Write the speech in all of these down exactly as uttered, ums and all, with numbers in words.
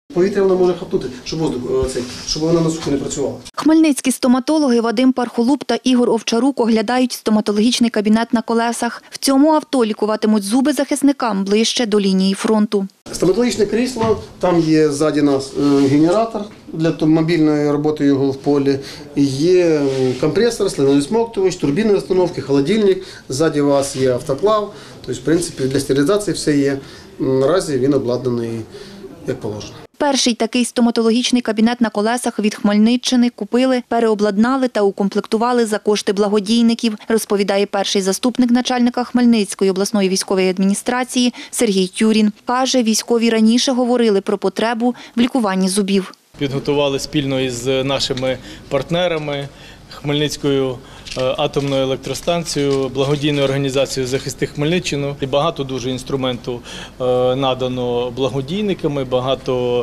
Повітря вона може хапнути, щоб воздух цей, щоб вона на суху не працювала. Хмельницькі стоматологи Вадим Пархолуб та Ігор Овчарук оглядають стоматологічний кабінет на колесах. В цьому авто лікуватимуть зуби захисникам ближче до лінії фронту. Стоматологічне крісло, там є ззаді нас генератор для мобільної роботи його в полі, є компресор, слинно-відсмоктувач, турбінні установки, холодильник, ззаді вас є автоклав, тобто в принципі для стерилізації все є. Наразі він обладнаний як положено. Перший такий стоматологічний кабінет на колесах від Хмельниччини купили, переобладнали та укомплектували за кошти благодійників, розповідає перший заступник начальника Хмельницької обласної військової адміністрації Сергій Тюрін. Каже, військові раніше говорили про потребу в лікуванні зубів. Підготували спільно із нашими партнерами Хмельницькою атомною електростанцією, благодійною організацією «Захисти Хмельниччину». І багато дуже інструменту надано благодійниками, багато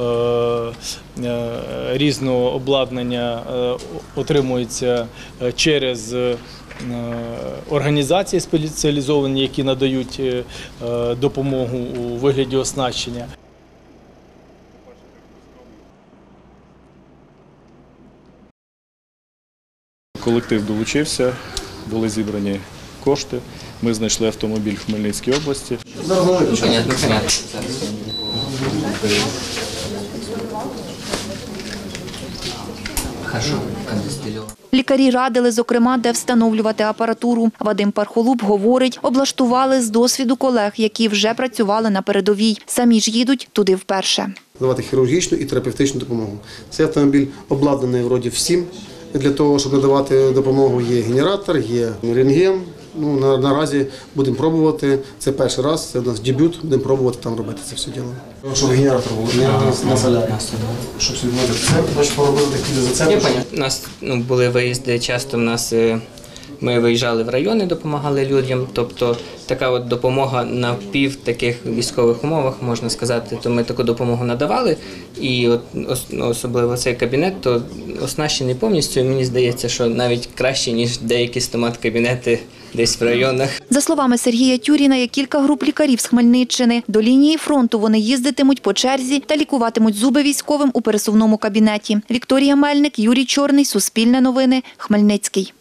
різного обладнання отримується через організації спеціалізовані, які надають допомогу у вигляді оснащення. Колектив долучився, були зібрані кошти. Ми знайшли автомобіль в Хмельницькій області. Лікарі радили, зокрема, де встановлювати апаратуру. Вадим Пархолуб говорить, облаштували з досвіду колег, які вже працювали на передовій. Самі ж їдуть туди вперше. Давати хірургічну і терапевтичну допомогу. Цей автомобіль обладнаний вроді всім. Для того, щоб надавати допомогу, є генератор, є рентген. Ну, на, наразі будемо пробувати. Це перший раз, це у нас дебют, будемо пробувати там робити це все діло. Щоб генератор був, не насаляє. Щоб сьогодні це, поробили такі зацепи. У нас ну, були виїзди, часто в нас ми виїжджали в райони, допомагали людям. Тобто така от допомога на пів таких військових умовах, можна сказати, то ми таку допомогу надавали. І от, особливо цей кабінет, то оснащений повністю, мені здається, що навіть краще, ніж деякі стомат-кабінети десь в районах. За словами Сергія Тюріна, є кілька груп лікарів з Хмельниччини. До лінії фронту вони їздитимуть по черзі та лікуватимуть зуби військовим у пересувному кабінеті. Вікторія Мельник, Юрій Чорний, Суспільне новини, Хмельницький.